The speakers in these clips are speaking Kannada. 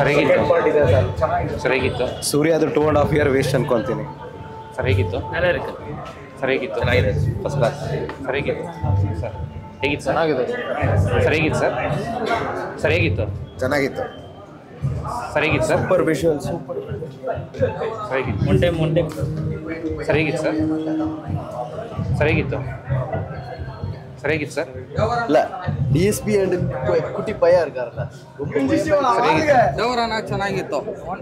ಸರಿಯಾಗಿತ್ತು. ಸೂರ್ಯದು 2.5 year ವೇಸ್ಟ್ ಅನ್ಕೊಂತೀನಿ. ಸರಿಯಾಗಿತ್ತು. ಚೆನ್ನಾಗಿದೆ. First class. ಸರಿಯಾಗಿತ್ತು ಸರ್. ಹೇಗಿತ್ತು ಸರ್? ಸರಿಯಾಗಿತ್ತು ಸರ್. ಸರಿಯಾಗಿತ್ತು. ಚೆನ್ನಾಗಿತ್ತು. ಸರಿಯಾಗಿತ್ತು ಸರ್. Super visual super. ಸರಿಯಾಗಿತ್ತು. ಮುಂಡೆ ಸರಿಯಾಗಿತ್ತು ಸರ್. ಸರಿಯಾಗಿತ್ತು. ಸರಿಯಾಗಿತ್ತು ಸರ್. ಇಲ್ಲ DSP ಅಂಡ್ ಕುಟಿ ಪಯರ್ ಕಾರಲ್ಲ. ದೇವರನ ಚೆನ್ನಾಗಿತ್ತು.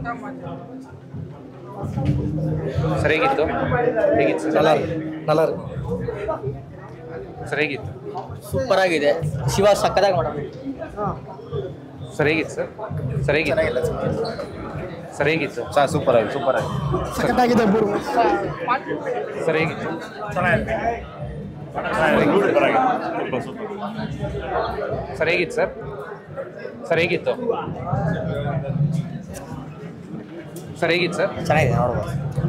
ಸರಿಯಾಗಿತ್ತು. ಹೇಗಿತ್ತು ಸರ್? ಸರಿಯಾಗಿತ್ತು. ಸೂಪರ್ ಆಗಿದೆ. ಶಿವ ಸಕ್ಕದಾಗಿ ಮಾಡೋದು. ಸರಿಯಾಗಿತ್ತು ಸರ್. ಸರಿಯಾಗಿತ್ತು. ಸೂಪರ್ ಆಗಿ ಸಕ್ಕದಾಗಿದೆ. ಸರಿಯಾಗಿತ್ತು. ಸರಿಯಾಗಿತ್ತು ಸರ್. ಸರಿಯಾಗಿತ್ತು. ಸರಿಯಾಗಿತ್ತು ಸರ್. ಚೆನ್ನಾಗಿದೆ ನೋಡ್ಬೋದು.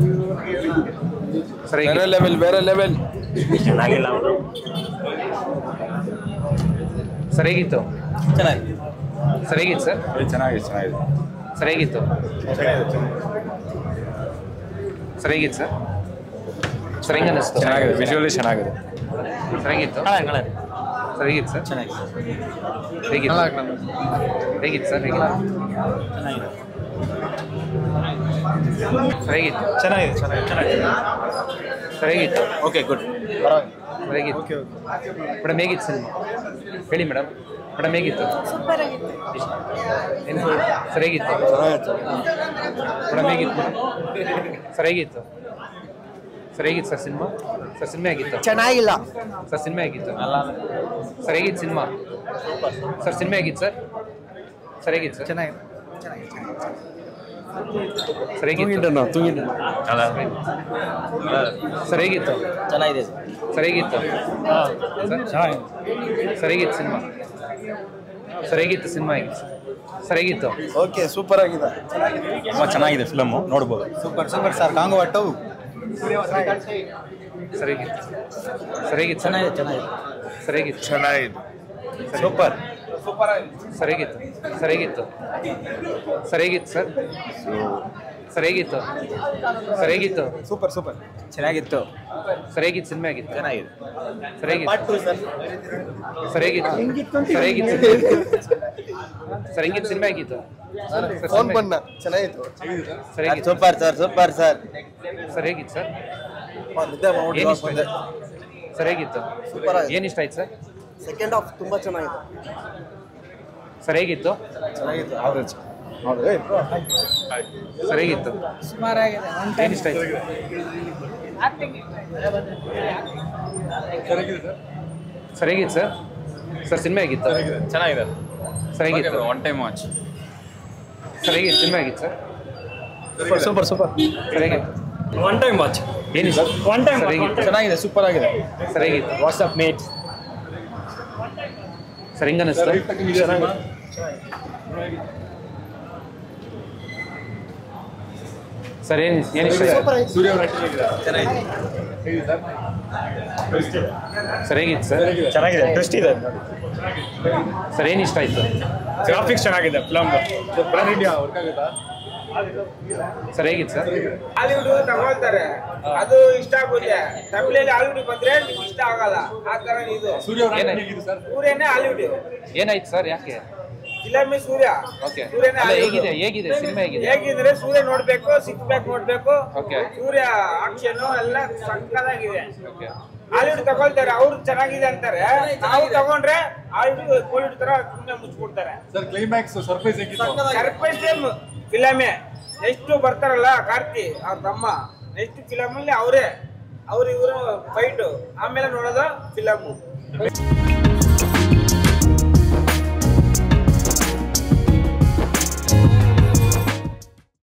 ಬೇರೆ ಲೆವೆಲ್ ಚೆನ್ನಾಗಿಲ್ಲ. ಸರಿಯಾಗಿತ್ತು. ಸರಿಯಾಗಿತ್ತು ಸರ್. ಸರಿಯಾಗಿತ್ತು. ಸರಿಯಾಗಿತ್ತು ಸರ್. ಸರಿಯಾಗಿ ಅನ್ನಿಸ್ತು. ಚೆನ್ನಾಗಿದೆ. ವಿಜುವಲಿ ಚೆನ್ನಾಗಿದೆ. ಸರಿಯಾಗಿತ್ತು. ಸರಿಯಾಗಿತ್ತು ಸರ್. ಹೇಗಿತ್ತು ಸರ್? ಸರಿಯಾಗಿತ್ತು. ಸರಿಯಾಗಿತ್ತು. Okay good. ಸರಿಯಾಗಿತ್ತು. ಮೇಡಮ್ ಹೇಗಿತ್ತು ಸಿನಿಮಾ ಹೇಳಿ ಮೇಡಮ್. ಹೇಗಿತ್ತು? ಏನು ಸರಿಯಾಗಿತ್ತು. ಮೇಡಮ್ ಹೇಗಿತ್ತು? ಸರಿಯಾಗಿತ್ತು ಸರ್. ಸಿನಿಮಾ ಆಗಿತ್ತು. ಚೆನ್ನಾಗಿಲ್ಲ ಸರ್ ಸಿನಿಮಾ ಆಗಿತ್ತು. ಸರಿಯಾಗಿತ್ತು ಸಿನಿಮಾ ಸರ್. ಸಿನಿಮಾ ಆಗಿತ್ತು ಸರ್. ಸರಿಯಾಗಿತ್ತು ಸರ್. ಸರಿಯಾಗಿತ್ತು. ಸರಿಯಾಗಿತ್ತು. ಚೆನ್ನಾಗಿದೆ. ಸರಿಯಾಗಿತ್ತು. ಸರಿಯಾಗಿತ್ತು ಸಿನಿಮಾ. ಸರಿಯಾಗಿತ್ತು ಸಿನಿಮಾ ಆಗಿತ್ತು. ಸರಿಯಾಗಿತ್ತು. ಓಕೆ ಸೂಪರ್ ಆಗಿದೆ. ತುಂಬ ಚೆನ್ನಾಗಿದೆ ಫಿಲಮು, ನೋಡ್ಬೋದು. Super sir. ಕಾಂಗೋ ಅಟ್ಟು ಸರಿಯಾಗಿತ್ತು. ಸರಿಯಾಗಿತ್ತು. ಸರಿಯಾಗಿತ್ತು. ಸೂಪರ್. ಸರಿಯಾಗಿತ್ತು. ಸರಿಯಾಗಿತ್ತು ಸರ್. ಸರಿಯಾಗಿತ್ತು. ಸೂಪರ್ ಚೆನ್ನಾಗಿತ್ತು. ಸರಿಯಾಗಿತ್ತು ಸಿನಿಮಾ ಆಗಿತ್ತು. ಚೆನ್ನಾಗಿದೆ. ಸರಿಯಾಗಿತ್ತು. ಸಿನಿಮಾ ಆಗಿತ್ತು. ಫೋನ್ ಬಣ್ಣ ಚೆನ್ನಾಗಿತ್ತು. ಸರಿಯಾಗಿತ್ತು. Super sir. ಸರಿಯಾಗಿತ್ತು ಸರ್. ಸರಿಯಾಗಿತ್ತು. ಏನು ಇಷ್ಟ ಆಯ್ತು ಸರ್? ಸೆಕೆಂಡ್ ಹಾಫ್ ತುಂಬಾ ಚೆನ್ನಾಗಿದೆ. ಸರಿಯಾಗಿತ್ತು. ಆವರೇಜ್. ಸರಿಯಾಗಿತ್ತು. ಏನು ಇಷ್ಟ ಆಯ್ತು? ಸರಿಯಾಗಿತ್ತು ಸರ್. ಸಿನಿಮಾ ಆಗಿತ್ತು. ಚೆನ್ನಾಗಿದೆ. ಸರಿಯಾಗಿತ್ತು. One time watch. ಸರಿಯಾಗಿತ್ತು. ಸಿನಿಮಾ ಆಗಿತ್ತು ಸರ್. ಸೂಪರ್ ಸರಿಯಾಗಿತ್ತು. One time watch. ಏನು ಸರ್? ಸರಿಯಾಗಿತ್ತು. ಚೆನ್ನಾಗಿದೆ. ಸೂಪರ್ ಆಗಿದೆ. ಸರಿಯಾಗಿತ್ತು. WhatsApp mate. ಸರ್ ಹೆಂಗ ಅನ್ನಿಸ್ತು? ಸರ್ ಏನು ಇಷ್ಟ ಆಯ್ತು? ಸರಿಯಾಗಿತ್ತು ಸರ್. ಚೆನ್ನಾಗಿದೆ. ಟ್ವಿಸ್ಟ್ ಇದೆ. ಸರ್ ಏನು ಇಷ್ಟ ಆಯ್ತು? ಗ್ರಾಫಿಕ್ಸ್ ಚೆನ್ನಾಗಿದೆ ಫಿಲಮ್. ಸರಿಯಾಗಿತ್ತು ಸರ್. ಹಾಲಿವುಡ್ ತಗೊಳ್ತಾರೆ, ಅದು ಇಷ್ಟ ಆಗುತ್ತೆ. ತಮಿಳಲ್ಲಿ ಹಾಲಿವುಡ್ ಬಂದ್ರೆ ನಿಮ್ಗೆ ಇಷ್ಟ ಆಗಲ್ಲ. ಆ ತರ ಇದು ಸೂರ್ಯನೇ ಹಾಲಿವುಡ್. ಏನಾಯ್ತು ಸರ್? ಯಾಕೆ? ಫಿಲಮ್ ಸೂರ್ಯ. ಓಕೆ. ಸೂರ್ಯನೇ ಹೇಗಿದೆ ಸಿನಿಮಾ? ಹೇಗಿದ್ರೆ ಸೂರ್ಯ ನೋಡ್ಬೇಕು, ಸಿಕ್ಸ್ ಪ್ಯಾಕ್ ನೋಡ್ಬೇಕು. ಓಕೆ. ಸೂರ್ಯ ಆಕ್ಷನ್ ಎಲ್ಲ ಸಕ್ಕದಾಗಿದೆ. ಓಕೆ. ಹಾಲಿವುಡ್ ತಗೊಳ್ತಾರೆ, ಅವ್ರು ಚೆನ್ನಾಗಿದೆ ಅಂತಾರೆ. ನಾವು ತಗೊಂಡ್ರೆ ಹಾಲಿವುಡ್ ಕೋಲಿವುಡ್ ತರ ಸುಮ್ಮನೆ ಮುಚ್ಚಿಬಿಡ್ತಾರೆ. ಸರ್ಪ್ರೈಸ್ ಫಿಲಮೇ. ನೆಕ್ಸ್ಟ್ ಬರ್ತಾರಲ್ಲ ಕಾರ್ತಿ ಅವ್ರ ತಮ್ಮ, ನೆಕ್ಸ್ಟ್ ಫಿಲಮ್ ಅಲ್ಲಿ ಇವರು ಫೈಟ್, ಆಮೇಲೆ ನೋಡೋದು ಫಿಲಮ್.